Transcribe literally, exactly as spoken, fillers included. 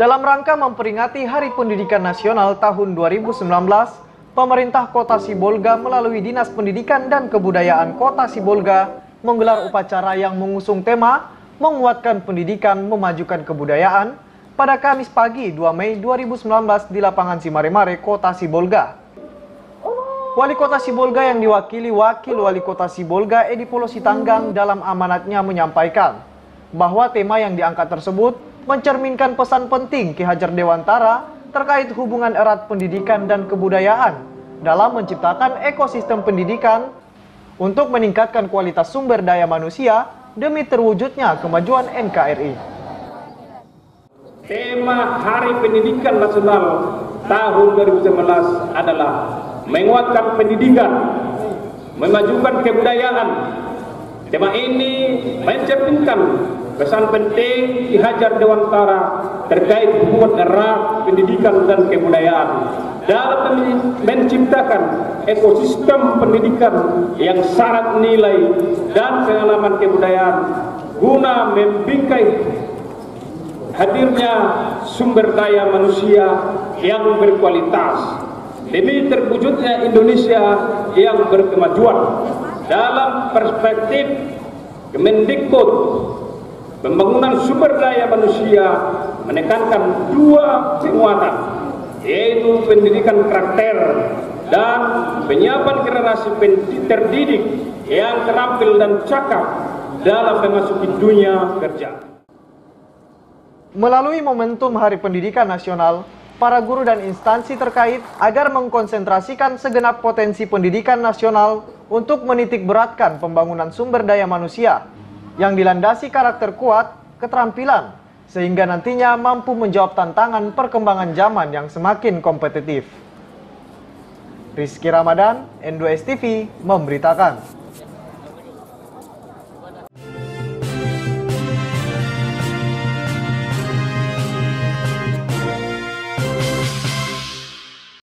Dalam rangka memperingati Hari Pendidikan Nasional tahun dua ribu sembilan belas, pemerintah Kota Sibolga melalui Dinas Pendidikan dan Kebudayaan Kota Sibolga menggelar upacara yang mengusung tema Menguatkan Pendidikan, Memajukan Kebudayaan pada Kamis pagi dua Mei dua ribu sembilan belas di lapangan Simaremare, Kota Sibolga. Wali Kota Sibolga yang diwakili Wakil Wali Kota Sibolga Edi Polo Sitanggang dalam amanatnya menyampaikan bahwa tema yang diangkat tersebut mencerminkan pesan penting Ki Hajar Dewantara terkait hubungan erat pendidikan dan kebudayaan dalam menciptakan ekosistem pendidikan untuk meningkatkan kualitas sumber daya manusia demi terwujudnya kemajuan N K R I. Tema Hari Pendidikan Nasional tahun dua ribu sembilan belas adalah menguatkan pendidikan, memajukan kebudayaan. Tema ini mencerminkan pesan penting Ki Hajar Dewantara terkait hubungan erat pendidikan dan kebudayaan dalam menciptakan ekosistem pendidikan yang syarat nilai dan pengalaman kebudayaan guna membingkai hadirnya sumber daya manusia yang berkualitas demi terwujudnya Indonesia yang berkemajuan. Dalam perspektif Kemendikbud, pembangunan sumber daya manusia menekankan dua penguatan, yaitu pendidikan karakter dan penyiapan generasi terdidik yang terampil dan cakap dalam memasuki dunia kerja. Melalui momentum Hari Pendidikan Nasional, para guru dan instansi terkait agar mengkonsentrasikan segenap potensi pendidikan nasional untuk menitik beratkan pembangunan sumber daya manusia yang dilandasi karakter kuat, keterampilan, sehingga nantinya mampu menjawab tantangan perkembangan zaman yang semakin kompetitif. Rizky Ramadan, N dua S T V, memberitakan.